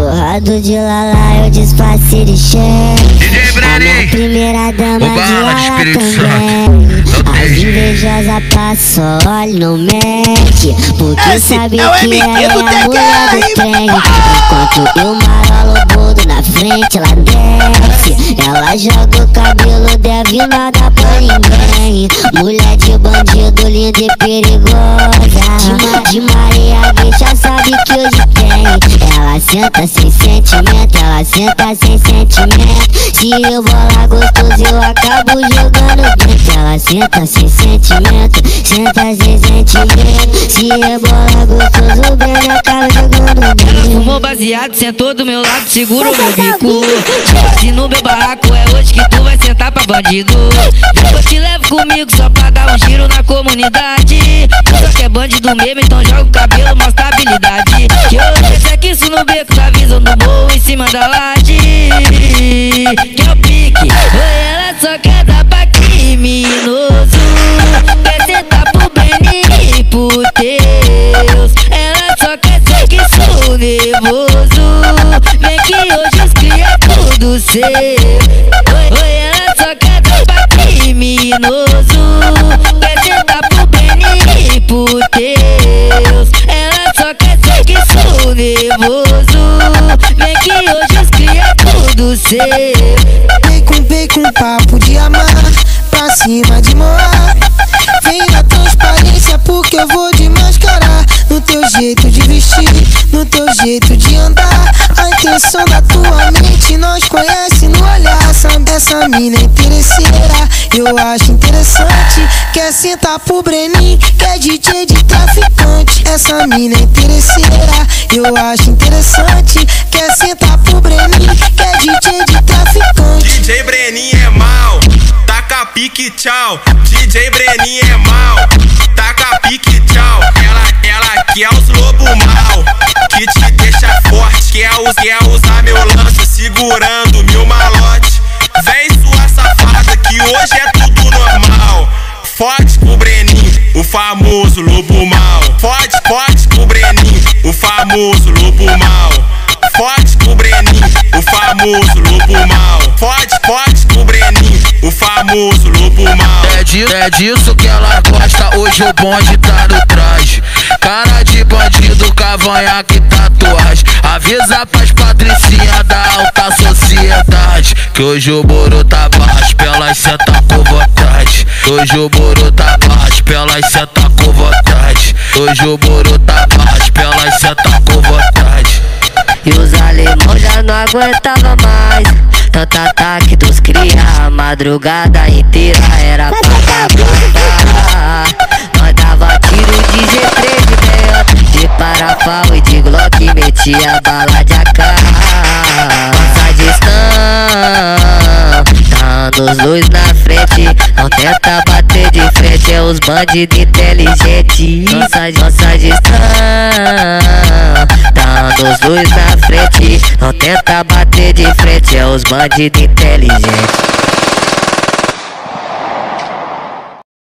Torrado de lala, eu disfarcei de chefe. A minha primeira dama de lala também. As invejosas passam, olha, não mete, porque sabe que ela é a mulher do trem. Enquanto eu marolo o boldo na frente, ela desce. Ela joga o cabelo, deve nada pra ninguém. Mulher de bandido, linda e perigosa. De Maria, bicha sabe que hoje tem. Ela senta sem sentimento, ela senta sem sentimento. Se eu bolar gostoso, eu acabo jogando dentro. Ela senta sem sentimento, senta sem sentimento. Se eu bolar gostoso, bem, eu acabo jogando dentro. Fumou baseado, sentou do meu lado, segura o meu bico. Se no meu barraco é hoje que tu vai sentar pra bandido. Depois te levo comigo só pra dar um giro na comunidade. Tu só quer bandido mesmo, então joga o cabelo, mostra habilidade. Que hoje esse aqui isso no beco, tá visando o morro em cima da laje. Que é o pique, oi, ela só quer dar pra criminoso. Quer sentar pro Benin, por Deus. Ela só quer ser que sou nervoso. Vem que hoje os cria é tudo seu. Oi, ela só quer dar pra criminoso. Quer sentar pro Benin, por Deus. Ela só quer ser que sou nervoso. Vem que hoje os cria é tudo seu. Vem com papo de amar, pra cima de moar. Vem na transparência porque eu vou de mascarar. No teu jeito de vestir, no teu jeito de andar. A intenção da tua mente nós conhece no olhar. Essa mina é interesseira, eu acho interessante. Quer sentar pro Brenin, que é DJ de traficante. Essa mina é interesseira, eu acho interessante. Quer sentar pro Brenin, que é DJ de traficante. DJ Brenin é mal, taca pique tchau. DJ Brenin é mal, taca pique tchau. Ela quer os lobo mal, que te deixa forte. Quer usar meu lance segurando mil malote. Vem sua safada que hoje é tudo normal. Fode com o Brenin, o famoso lobo mal. Fode com o Brenin, o famoso lobo mal. Fode com o Brenin, o famoso lobo mal. Fode com o Brenin, o famoso lobo mal. É disso que ela gosta, hoje o bonde tá no traje. Cara de bandido, cavanhaque, tatuagem. Avisa pras patricinhas da alta sociedade que hoje o boro tá baixo, pra elas sentar com vontade. Hoje o boro tá baixo, pra elas sentar com vontade. Hoje o boro tá baixo, pra elas sentar com vontade. E os alemão já não aguentava mais tanto ataque dos cria, a madrugada inteira era pra mandava tiro de G3 de meia, de parafal e de Glock, metia bala de AK. Nossa distância, tá nos dois na frente, não tenta bater de frente, é os bandidos inteligentes. Nossa distância, tá nos dois na frente, não tenta bater de frente, é os bandidos inteligentes.